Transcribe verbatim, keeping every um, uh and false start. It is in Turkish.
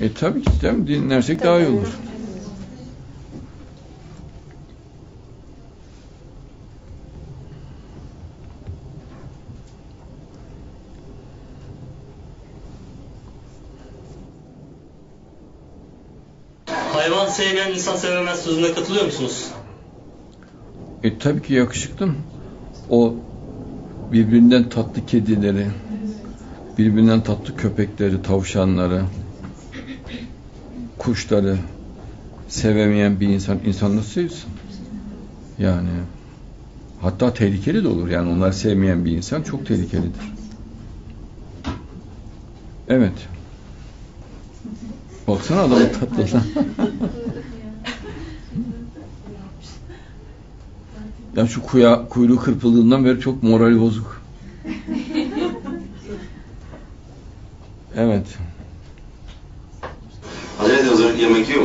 E tabii ki değil mi? Dinlersek daha iyi olur. Hayvan sevmeyen insan sevemez sözüne katılıyor musunuz? E tabii ki yakışıklım. O birbirinden tatlı kedileri, birbirinden tatlı köpekleri, tavşanları, kuşları sevemeyen bir insan, insan nasıl sevsin? Yani hatta tehlikeli de olur. Yani onları sevmeyen bir insan çok tehlikelidir. Evet. Baksana adamın tatlılığına. Ya şu kuya, kuyruğu kırpıldığından beri çok morali bozuk. Evet. Hazreti Hızır yemek yiyor mu?